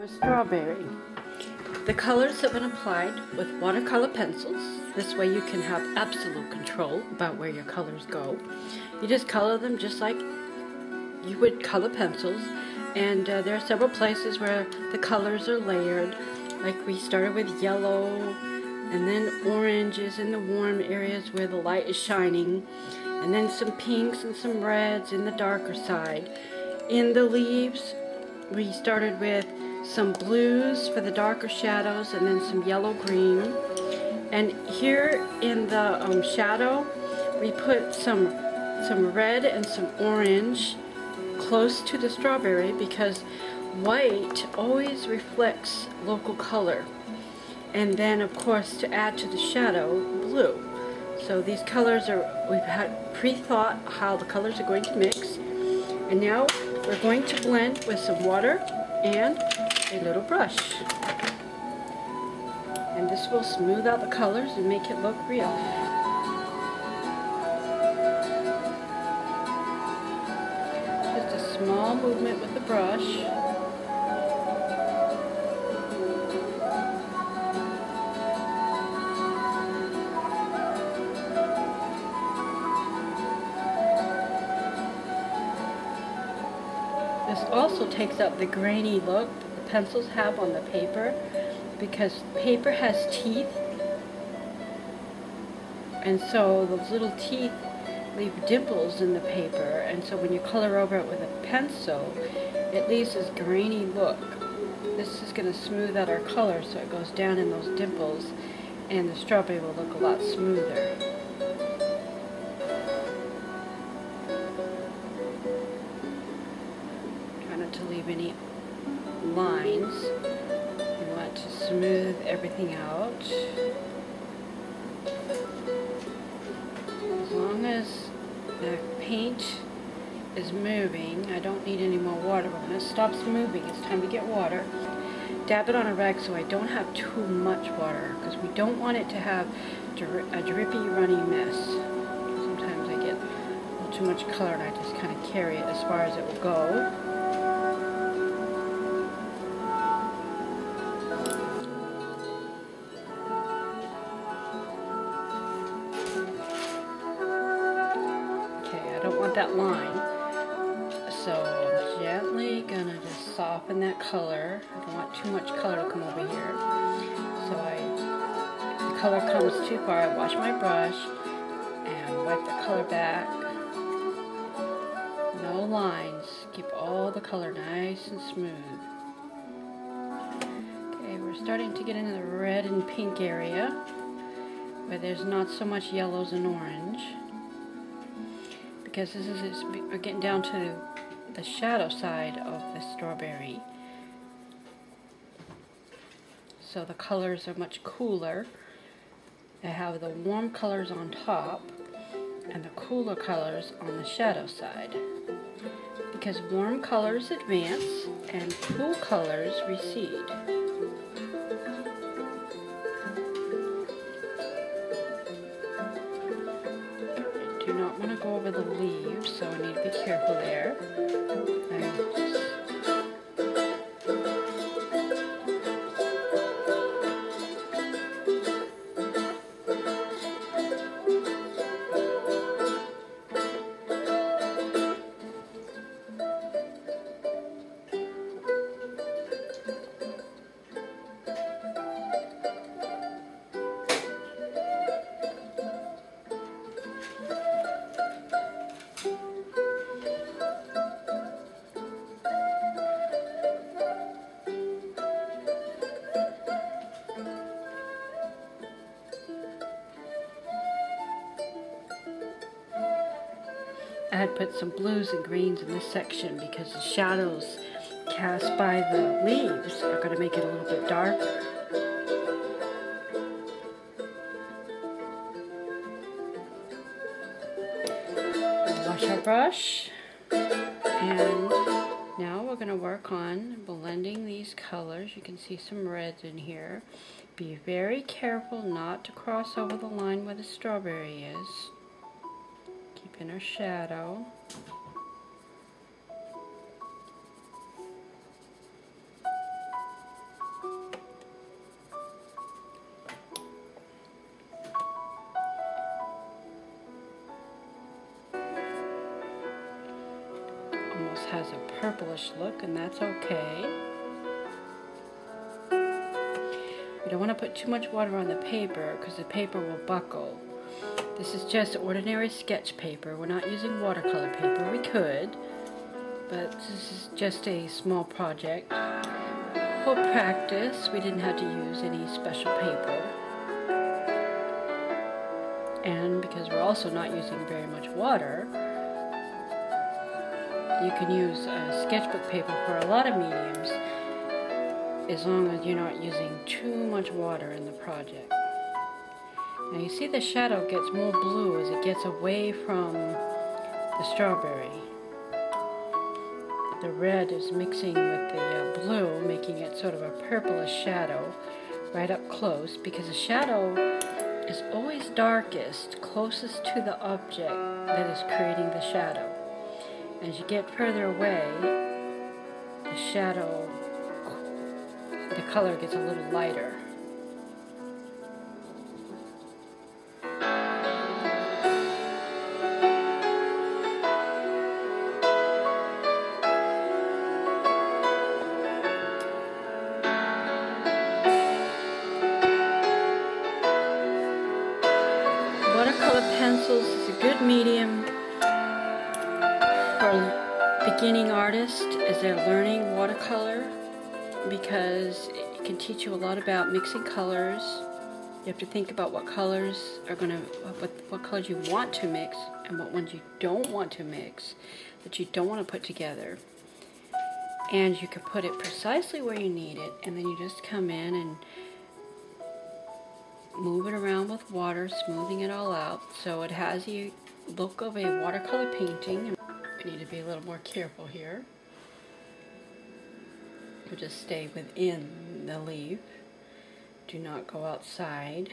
A strawberry. The colors have been applied with watercolor pencils. This way you can have absolute control about where your colors go. You just color them just like you would color pencils, and there are several places where the colors are layered. Like we started with yellow, and then orange is in the warm areas where the light is shining, and then some pinks and some reds in the darker side. In the leaves, we started with some blues for the darker shadows, and then some yellow-green. And here in the shadow, we put some red and some orange close to the strawberry, because white always reflects local color. And then, of course, to add to the shadow, blue. So these colors we've had pre-thought how the colors are going to mix. And now we're going to blend with some water and a little brush. And this will smooth out the colors and make it look real. Just a small movement with the brush. This also takes out the grainy look that the pencils have on the paper, because paper has teeth, and so those little teeth leave dimples in the paper, and so when you color over it with a pencil, it leaves this grainy look. This is going to smooth out our color so it goes down in those dimples, and the strawberry will look a lot smoother. To leave any lines. You want to smooth everything out. As long as the paint is moving, I don't need any more water, but when it stops moving, it's time to get water. Dab it on a rag so I don't have too much water, because we don't want it to have a drippy, runny mess. Sometimes I get a little too much color and I just kind of carry it as far as it will go. I don't want that line, so I'm gently gonna just soften that color. I don't want too much color to come over here. So if the color comes too far, I wash my brush and wipe the color back. No lines. Keep all the color nice and smooth. Okay, we're starting to get into the red and pink area where there's not so much yellows and orange, because we're getting down to the shadow side of the strawberry. So the colors are much cooler. They have the warm colors on top and the cooler colors on the shadow side, because warm colors advance and cool colors recede. Do not want to go over the leaves, so I need to be careful there. I had put some blues and greens in this section because the shadows cast by the leaves are going to make it a little bit darker. Wash our brush, and now we're going to work on blending these colors. You can see some reds in here. Be very careful not to cross over the line where the strawberry is. Keep in our shadow. has a purplish look, and that's okay. We don't want to put too much water on the paper because the paper will buckle. This is just ordinary sketch paper. We're not using watercolor paper. We could, but this is just a small project. For practice, we didn't have to use any special paper. And because we're also not using very much water, you can use sketchbook paper for a lot of mediums as long as you're not using too much water in the project. Now you see the shadow gets more blue as it gets away from the strawberry. The red is mixing with the blue, making it sort of a purplish shadow right up close, because the shadow is always darkest closest to the object that is creating the shadow. As you get further away, the shadow, the color gets a little lighter. Watercolor pencils is a good medium for beginning artists as they're learning watercolor, because it can teach you a lot about mixing colors. You have to think about what colors are what colors you want to mix and what ones you don't want to mix, that you don't want to put together. And you can put it precisely where you need it, and then you just come in and move it around with water, smoothing it all out so it has the look of a watercolor painting. We need to be a little more careful here to just stay within the leaf. Do not go outside.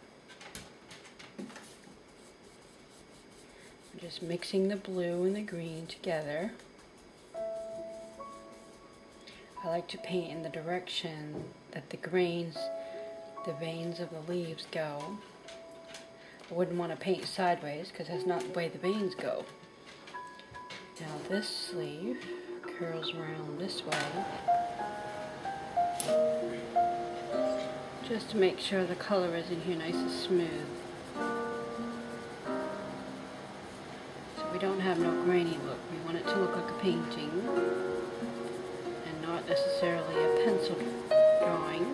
I'm just mixing the blue and the green together. I like to paint in the direction that the veins of the leaves go. I wouldn't want to paint sideways because that's not the way the veins go. Now this sleeve curls around this way, just to make sure the color is in here nice and smooth, so we don't have no grainy look. We want it to look like a painting and not necessarily a pencil drawing.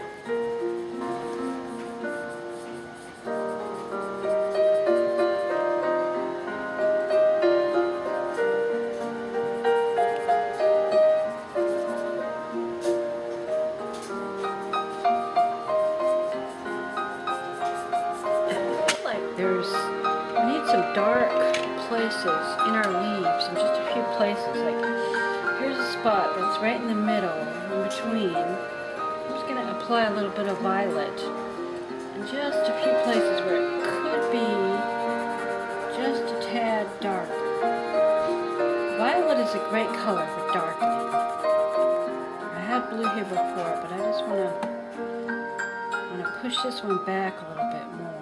We need some dark places in our leaves, and just a few places. Like, here's a spot that's right in the middle, in between. I'm just going to apply a little bit of violet, and just a few places where it could be just a tad dark. Violet is a great color for darkening. I had blue here before, but I just want to push this one back a little bit more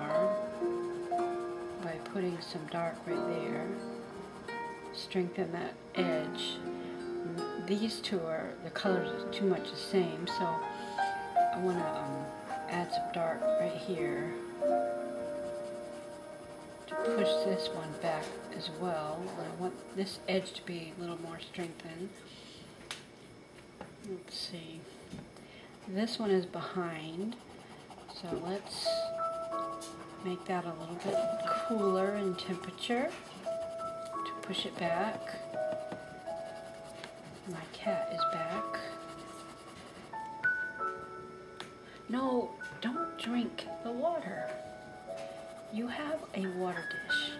by putting some dark right there. Strengthen that edge. These two are, the colors are too much the same, so I want to add some dark right here to push this one back as well. And I want this edge to be a little more strengthened. Let's see. This one is behind, so let's make that a little bit cooler in temperature to push it back. My cat is back. No, don't drink the water. You have a water dish.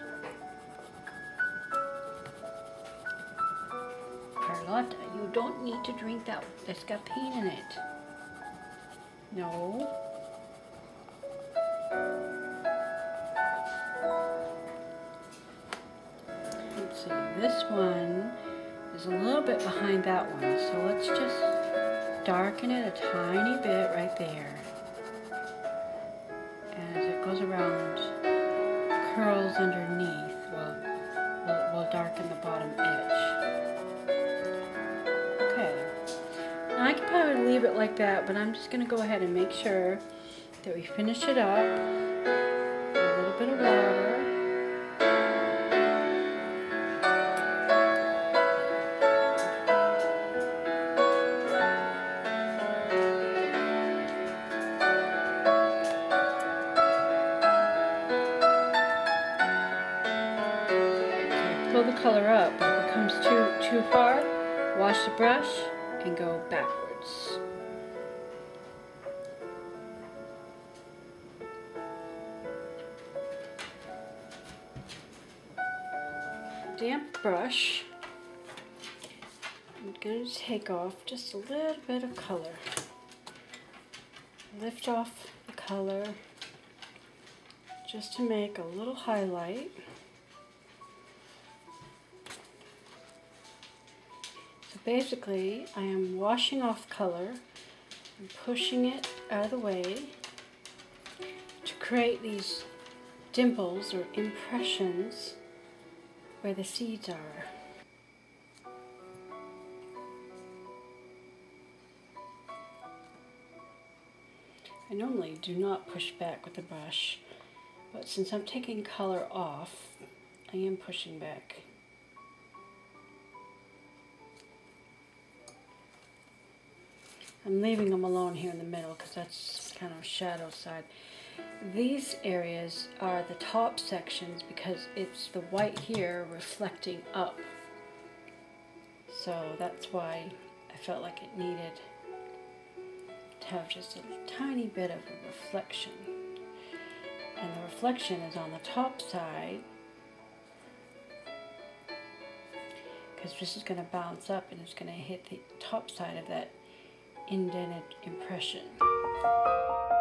Carlotta, you don't need to drink that. It's got paint in it. No. Let's see, this one is a little bit behind that one, so let's just darken it a tiny bit right there. And as it goes around, curls underneath, we'll darken the bottom edge. I could probably leave it like that, but I'm just going to go ahead and make sure that we finish it up. A little bit of water. Pull the color up, but if it comes too far, wash the brush and go backwards. Damp brush. I'm going to take off just a little bit of color. Lift off the color just to make a little highlight. Basically, I am washing off color and pushing it out of the way to create these dimples or impressions where the seeds are. I normally do not push back with the brush, but since I'm taking color off, I am pushing back. I'm leaving them alone here in the middle because that's kind of shadow side. These areas are the top sections because it's the white here reflecting up. So that's why I felt like it needed to have just a tiny bit of a reflection. And the reflection is on the top side because this is going to bounce up and it's going to hit the top side of that indented impression.